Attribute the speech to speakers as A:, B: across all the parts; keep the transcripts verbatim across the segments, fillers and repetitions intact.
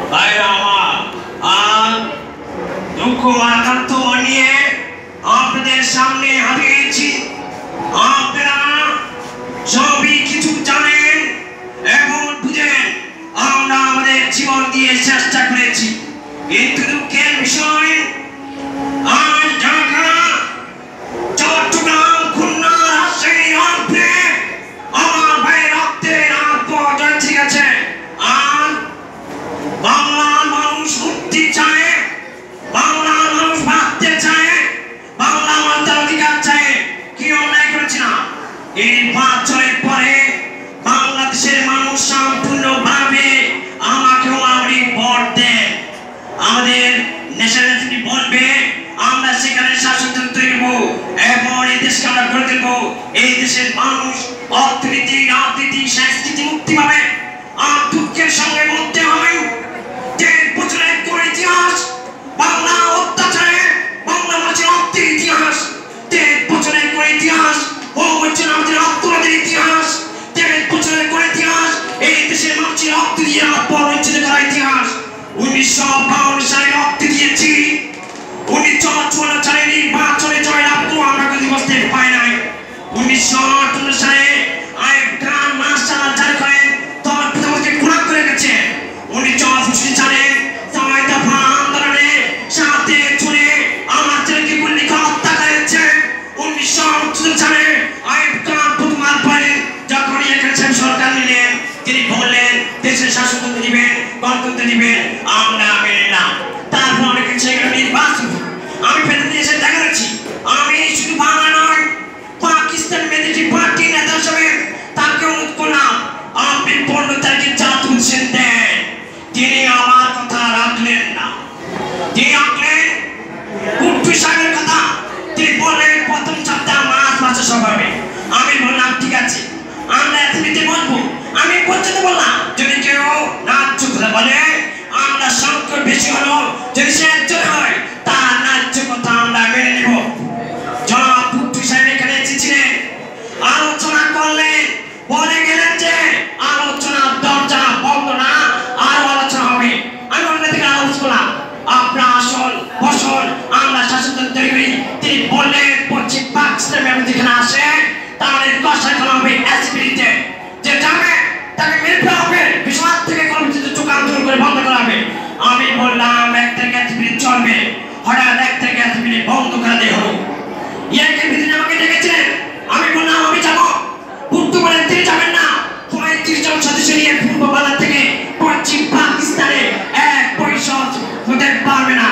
A: ভাইরা আমার, আর দুঃখ আকান্ত নিয়ে আপনাদের সামনে হারিয়েছি। আপনারা সবই কিছু জানেন এবং বুঝেন। আমরা আমাদের জীবন দিয়ে চেষ্টা করেছি, কিন্তু দুঃখের বিষয় আজ ঢাকা, চট্টগ্রাম, খুলনা, রাজশাহী, রংপুরে আমার ভাইয়ের রক্তের আত্মা ঠিক আছে। আর বাংলার মানুষ মুক্তি চায়, বাংলার মানুষ ভাবতে চায়, বাংলা মাতার অধিকার চায়। কি অন্যায় করছি না? এই পাঁচ ছয় পরে বাংলাদেশের মানুষ সম্পূর্ণভাবে আমাকেও আমি ভোট দেন। আমাদের ন্যাশনাল অ্যাসেম্বলি বলবে, আমরা সেখানে শাসন তৈরি করবো এবং এই দেশকে আমরা গড়ে তুলবো। এই দেশের মানুষ অর্থনীতি, রাজনীতি, সংস্কৃতি মুক্তি পাবে। আর দুঃখের সঙ্গে বলতে হয় দেড় বছরের কোন ইতিহাস, বাংলা অত্যাচারে বাংলা মানুষের রক্তের ইতিহাস, দেড় বছরের কোন ইতিহাস, ও হচ্ছে আমাদের রক্তরাতের ইতিহাস, দেড় বছরের কোন ইতিহাস, এই দেশের মানুষের রক্ত দিয়ে পরিচিত করা ইতিহাস। উনিশশো বাউন্ন সালে রক্ত দিয়েছি, উনিশশো চুয়ান্ন সালে নির্বাচনে জয়লাভ করে আমরা কিছু বসতে পাই নাই। উনিশশো আটান্ন সালে আইন গ্রাম মাস্টার জারি করেন, তখন প্রধানমন্ত্রী গুণা করে গেছে। উনিশশো আটষট্টি সালে ছয় দফা আন্দোলনে সাথে ছুড়ে আমার ছেলেকে গুলি করে হত্যা করেছে। উনিশশো আটষট্টি সালে আইন গ্রাম প্রতিবাদ করেন, যখন এখানে সরকার নিলেন, তিনি বললেন দেশের শাসনতন্ত্র দিবেন, গণতন্ত্র দিবেন, আমরা মেনে নিলাম। তারপর অনেকে সেখানে নির্বাচন, আমি ফেরত দিয়ে এসে দেখা যাচ্ছি, আমি শুধু বাংলা নয়, পাকিস্তান মেদিটি পার্টি নেতা হিসেবে তাকে অনুরোধ করলাম, আপনি পনেরো তারিখে যা তুলছেন দেন। তিনি আমার কথা রাখলেন না, তিনি রাখলেন কুট্টু সাহেবের কথা। তিনি বললেন প্রথম সপ্তাহ মাস মাসে সব হবে। আমি বললাম ঠিক আছে, আমরা এতদিকে বলবো। আমি পর্যন্ত বললাম যদি কেউ ন্যায্য কথা বলে, আমরা সংখ্যা বেশি হলো যদি সে একজন হয়, তার ন্যায্য কথা আমরা মেনে নেব। জনাব কুট্টু সাহেব এখানে এসেছিলেন, আলোচনা করলেন, বলে গেলেন যে আলোচনার দরজা বন্ধ না, আরো আলোচনা হবে। আমি ওনার থেকে আলোচনা করলাম, আপনার আসল ফসল আমরা শাসনতন্ত্র তৈরি করি। তিনি বললেন পশ্চিম পাকিস্তান যেখানে আসে তাহলে কষা করা হবে অ্যাসিবিলিতে, যে যাবে তাকে মেরে ফেলা হবে, বিশ্বনাথ থেকে কমিটিতে চোখ আন্দোলন করে বন্ধ করা হবে। আমি বললাম এক থেকে অ্যাসিবিলিটি চলবে, হঠাৎ এক থেকে অ্যাসিবিলিটি বন্ধ করে দেওয়া হলো। ইয়াকে ভিতরে আমাকে ডেকেছিলেন, আমি বললাম আমি যাবো। কুট্টু বলেন তিনি যাবেন না, পঁয়ত্রিশ জন সদস্য নিয়ে পূর্ব বাংলা থেকে পশ্চিম পাকিস্তানে এক পরিষদ হতে পারবে না।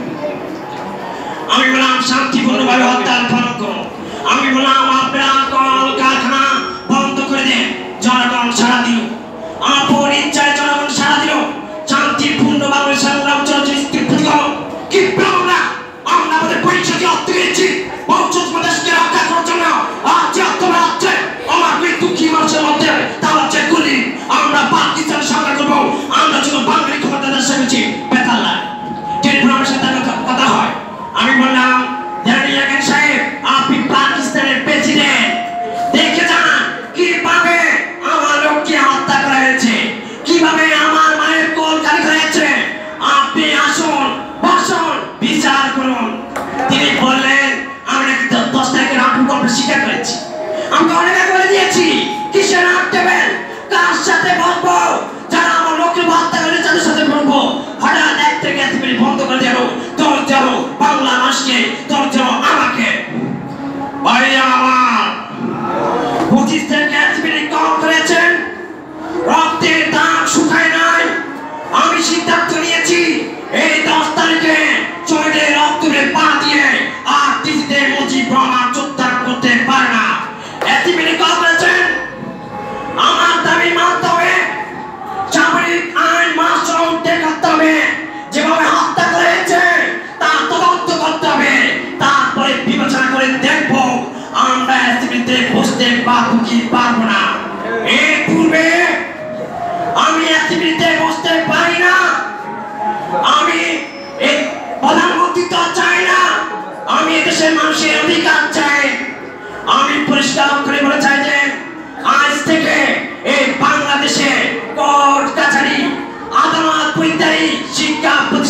A: আমি বললাম শান্তিপূর্ণভাবে হরতাল পালন করুন। আমি বললাম আপনারা কল কারখানা বন্ধ করে দেন। জনগণ সাড়া দিল, আপন ইচ্ছায় জনগণ সাড়া দিল। শান্তিপূর্ণভাবে সংগ্রাম চলছে। কি আমরা আমরা আমাদের পরিচয়কে অর্থ দিয়েছি ভবিষ্যৎ প্রদেশকে রক্ষা করার জন্য। আর যে অর্থটা হচ্ছে আমার মৃত্যু কি মানুষের মধ্যে তা হচ্ছে গুলি। আমরা পাকিস্তানের সামনে করবো, আমরা শুধু বাঙালি ক্ষমতা দেশ সেবেছি বেতাল্লা টেলিফোন আমার সাথে কথা হয়। আমি বললাম জানিয়াকেন সাহেব, আপনি পাকিস্তানের প্রেসিডেন্ট, দেখে যান কিভাবে আমার লোককে হত্যা করা হয়েছে, কিভাবে আমার মায়ের কোল খালি হয়েছে। আপনি আসুন, বসুন, বিচার করুন। তিনি বললেন আমি নাকি দশ তারিখের আট গল্প স্বীকার করেছি। আমি অনেক বলে দিয়েছি কিসের আট দেবেন, কার সাথে বলবো, যারা আমার লোককে হত্যা করে তাদের সাথে বলবো। হঠাৎ এক থেকে এক মিনিট বন্ধ করে দেবো, তোর দেবো বাংলা মানুষকে, তোর দেবো আমাকে। ভাইয়া আমার পঁচিশ থেকে এক মিনিট কম করেছেন, রক্তের দাগ শুকায় নাই। আমি সিদ্ধান্ত নিয়েছি এই দশ তারিখে শহীদের রক্তের পা দিয়ে আর টিভিতে মুজিব রহমান যোগদান করতে পারে না। এক মিনিট কম করেছেন, আমার দাবি মানতে হবে। সামরিক আইন মাস্টার উঠতে করতে হবে, যেভাবে হত্যা করেছে তা তদন্ত করতে হবে। তারপরে বিবেচনা করে দেখবো আমরা অ্যাসেম্বলিতে বসতে পারবো কি পারবো না। এর পূর্বে আমি অ্যাসেম্বলিতে বসতে পারি না। আমি এই প্রধানমন্ত্রী তো চাই না, আমি এদেশের মানুষের অধিকার চাই। আমি পরিষ্কার করে বলে চাই যে আজ থেকে এই বাংলাদেশে কোর্ট কাছারি আদালত পরিত্যাগী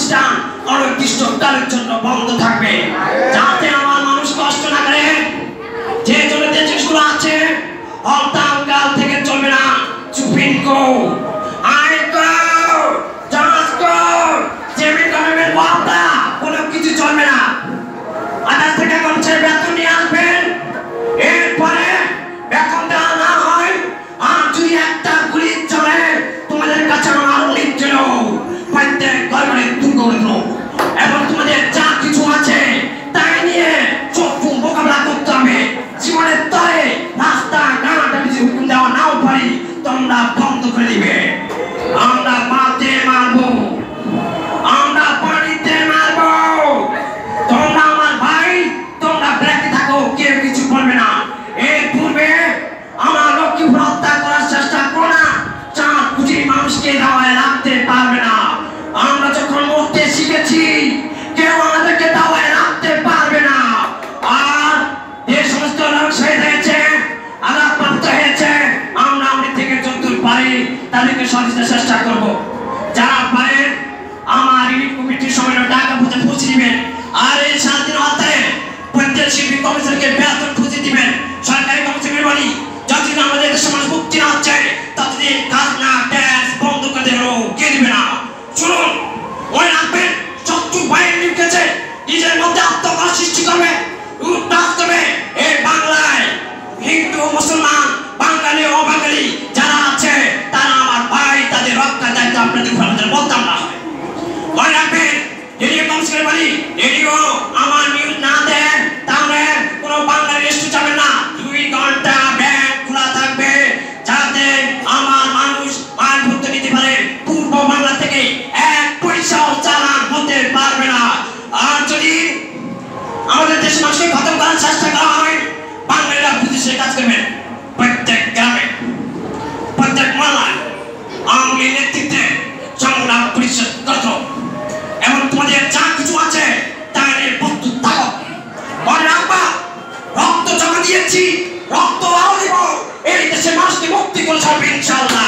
A: প্রতিষ্ঠান অনির্দিষ্টকালের জন্য বন্ধ থাকবে, যাতে আমার মানুষ কষ্ট না করে। যে জন্য দেশগুলো আছে হরতাল থেকে চলবে না। সুপ্রিম কোর্ট, আইন কোর্ট, জাজ কোর্ট, সেমি গভর্নমেন্ট ওয়ার্ডা কোনো কিছু চলবে না। আদালত থেকে কর্মচারী বেতন নিয়ে আসবেন, এরপরে বেতন দেওয়া না হয় আর যদি একটা গুলি চলে তোমাদের কাছে আমার নিচ্ছিল প্রত্যেক গভর্নমেন্ট দুর্গত এবং তোমাদের যা কিছু আছে তাই নিয়ে চক্ষু মোকাবেলা করতে হবে। জীবনের তরে রাস্তা ঘাট আমি যদি হুকুম দেওয়া নাও পারি তোমরা বন্ধ করে দিবে। আমরা মাঠে মারবো, আমরা পানিতে মারবো। তোমরা আমার ভাই, তোমরা ব্রেকে থাকো, কেউ কিছু বলবে না। এর পূর্বে আমার লক্ষ্মীপুর হত্যা করার চেষ্টা করো না, চার কোটি মানুষকে দাওয়ায় রাখতে পারবে না। আমরা যখন মরতে শিখেছি কেউ আমাদেরকে দাওয়ায় রাখতে পারবে না। আর যে সমস্ত লোক শহীদ হয়েছে, আঘাতপ্রাপ্ত হয়েছে, আমরা আমাদের থেকে যতদূর পারি তাদেরকে সহযোগিতার চেষ্টা করব। যারা পারেন আমার ইউনিট কমিটির সময় টাকা বুঝে পৌঁছে দিবেন। আর এই শান্তির হত্যায় প্রত্যেক শিল্পী কমিশনকে বেতন খুঁজে দিবেন। সরকারি কমিশনের বলি যতদিন আমাদের দেশের মানুষ মুক্তি না হচ্ছে ততদিন খাজনা ট্যাক্স বন্ধ করে দেবো, কে দিবে না। শুনুন, ওই রাখবেন শত্রু বাইরে নিয়ে নিজের মধ্যে আত্মকলা সৃষ্টি করবে, উদ্ধার করবে। এই বাংলায় হিন্দু মুসলমান বাঙালি ও বাঙালি যারা আছে তারা আমার ভাই, তাদের রক্ষার দায়িত্ব আপনাদের ভালো বলতাম না। মনে রাখবেন রেডিও কমিশনের বলি রেডিও আমার নিউজ না দেন তাহলে কোনো বাংলা রেস্টু যাবে না। দুই ঘন্টা ব্যাংক খোলা থাকবে যাতে আমার মানুষ মাল ভর্তি নিতে পারে। পূর্ব বাংলা থেকে এক পয়সাও চালান হতে পারবে না। আর যদি আমাদের দেশের মানুষকে খতম করার চেষ্টা করা হয় বাঙালিরা বিদেশে কাজ করবেন। প্রত্যেক গ্রামে প্রত্যেক মহল্লায় আওয়ামী নেতৃত্বে সংগ্রাম পরিষদ গত এবং তোমাদের যা কিছু আছে তা নিয়ে প্রস্তুত থাকো। মনে রাখবা রক্ত জমা দিয়েছি, রক্ত আরো দিব। এই দেশের মানুষকে মুক্তি করে ছাড়বে ইনশাআল্লাহ।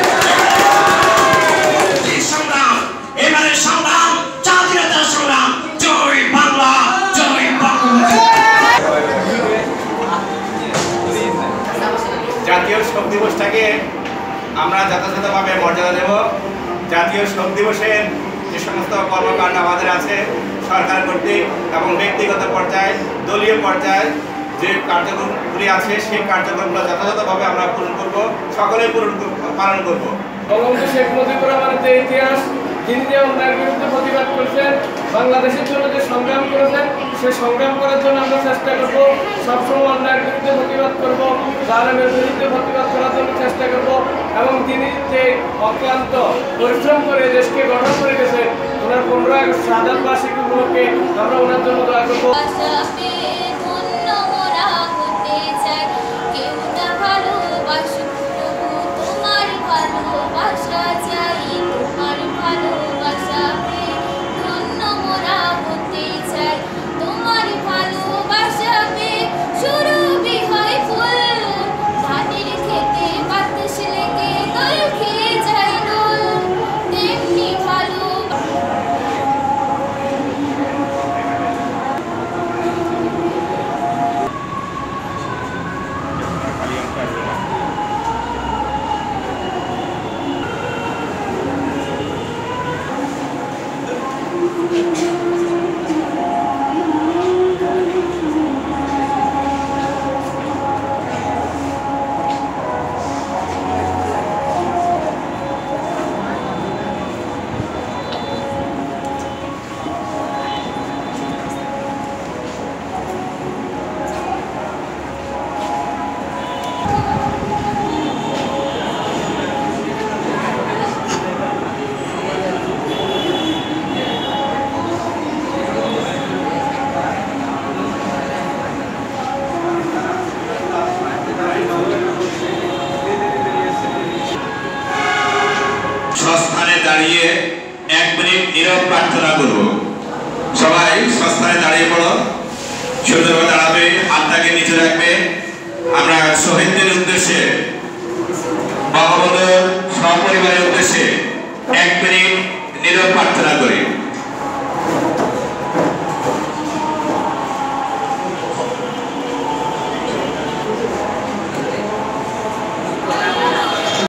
A: সংগ্রাম, এবারে সংগ্রাম স্বাধীনতার সংগ্রাম। জয় বাংলা, জয় বঙ্গবন্ধু।
B: জাতীয় শোক দিবসটাকে আমরা যথাযথভাবে মর্যাদা দেব। জাতীয় শোক দিবসের যে সমস্ত কর্মকাণ্ড আমাদের আছে সরকার কর্তৃক এবং ব্যক্তিগত পর্যায়ে দলীয় পর্যায়ে যে কার্যক্রমগুলি আছে সেই কার্যক্রমগুলো যথাযথভাবে আমরা পূরণ করব, সকলেই পূরণ পালন করব।
C: বঙ্গবন্ধু শেখ মুজিবুর রহমানের যে ইতিহাস, তিনি যে অন্যায়ের বিরুদ্ধে প্রতিবাদ করেছেন, বাংলাদেশের জন্য যে সংগ্রাম করেছেন, সে সংগ্রাম করার জন্য আমরা চেষ্টা করব। সবসময় অন্যায়ের বিরুদ্ধে প্রতিবাদ করব, জালেমের বিরুদ্ধে প্রতিবাদ করার জন্য চেষ্টা করব। এবং তিনি যে অক্লান্ত পরিশ্রম করে দেশকে গঠন করে গেছেন, ওনার পনেরো আগস্ট শাহাদাত বার্ষিকী উপলক্ষে আমরা ওনার জন্য দোয়া করব।
D: দাঁড়িয়ে এক মিনিট নীরব প্রার্থনা করব। সবাই সস্তায় দাঁড়িয়ে পড়ো, সুন্দরভাবে দাঁড়াবে, হাতটাকে নিচে রাখবে। আমরা শহীদদের উদ্দেশ্যে, বঙ্গবন্ধুর সপরিবারের উদ্দেশ্যে এক মিনিট নীরব প্রার্থনা করি।